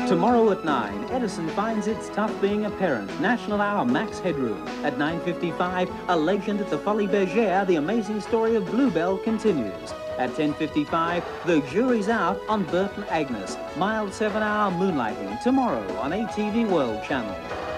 Tomorrow at 9, Edison finds it's tough being a parent. National Hour, Max Headroom. At 9:55, A Legend at the Folies Bergère, the amazing story of Bluebell continues. At 10:55, the jury's out on Bert and Agnes. Mild 7-hour Moonlighting, tomorrow on ATV World Channel.